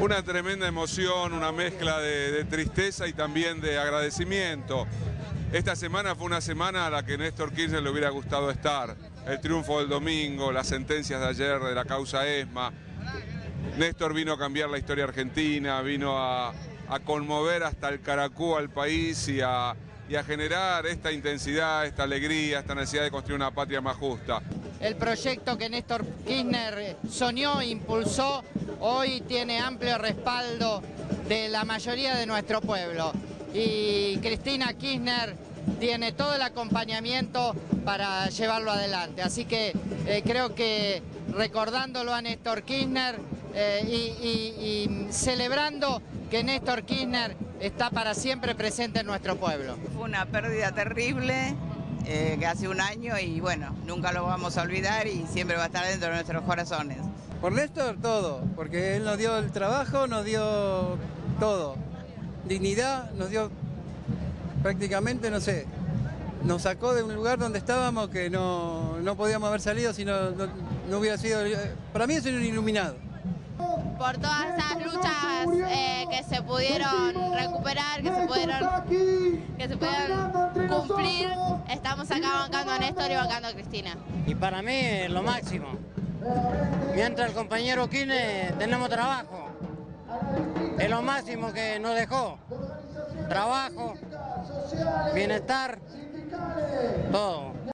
Una tremenda emoción, una mezcla de tristeza y también de agradecimiento. Esta semana fue una semana a la que Néstor Kirchner le hubiera gustado estar. El triunfo del domingo, las sentencias de ayer de la causa ESMA. Néstor vino a cambiar la historia argentina, vino a conmover hasta el caracú al país y a generar esta intensidad, esta alegría, esta necesidad de construir una patria más justa. El proyecto que Néstor Kirchner soñó, impulsó, hoy tiene amplio respaldo de la mayoría de nuestro pueblo. Y Cristina Kirchner tiene todo el acompañamiento para llevarlo adelante. Así que creo que recordándolo a Néstor Kirchner y celebrando que Néstor Kirchner está para siempre presente en nuestro pueblo. Fue una pérdida terrible, que hace un año y bueno, nunca lo vamos a olvidar y siempre va a estar dentro de nuestros corazones. Por Néstor todo, porque él nos dio el trabajo, nos dio todo. Dignidad, nos dio prácticamente, no sé, nos sacó de un lugar donde estábamos que no podíamos haber salido si no hubiera sido, para mí es un iluminado. Por todas esas luchas que se pudieron recuperar, que se pudieron cumplir, estamos acá bancando a Néstor y bancando a Cristina. Y para mí es lo máximo. Mientras el compañero Kirchner tenemos trabajo. Es lo máximo que nos dejó. Trabajo, bienestar, todo.